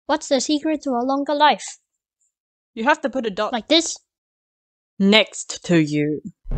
What's the secret to a longer life? You have to put a dot Like this? next to you.